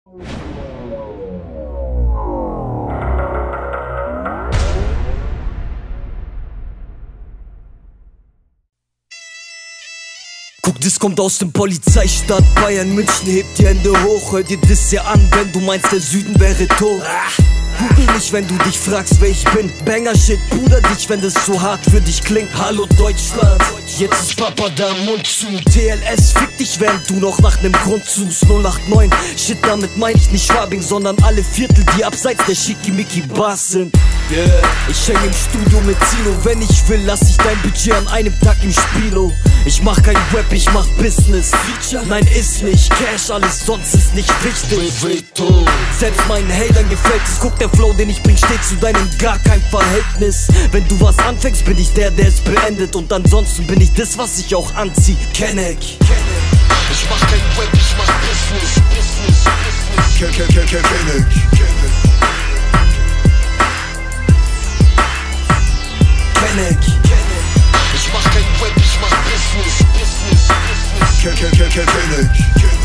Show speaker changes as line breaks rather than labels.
Guck, das kommt aus dem Polizeistaat Bayern München, hebt die Hände hoch, hör dir das ja an, wenn du meinst, der Süden wäre tot. Google mich, wenn du dich fragst, wer ich bin. Banger Shit, Bruder, dich, wenn das so hart für dich klingt. Hallo Deutschland, jetzt ist Papa da, Mund zu. TLS, fick dich, während du noch nach nem Grund suchst. 089, Shit, damit mein ich nicht Schwabing, sondern alle Viertel, die abseits der Schickimicki Bars sind. Yeah. Ich häng im Studio mit Zino, wenn ich will, lass ich dein Budget an einem Tag im Spielo. Ich mach kein Rap, ich mach Business. Nein, ist nicht Cash, alles sonst ist nicht wichtig. Selbst meinen Hatern gefällt es, guck, der Flow, den ich bring, steht zu deinem gar kein Verhältnis. Wenn du was anfängst, bin ich der es beendet. Und ansonsten bin ich das, was ich auch anzieh. Kenneck. Ich mach kein Rap, ich mach Business. Kenneck. Ich mach kein Rap, ich mach Business. Kenneck.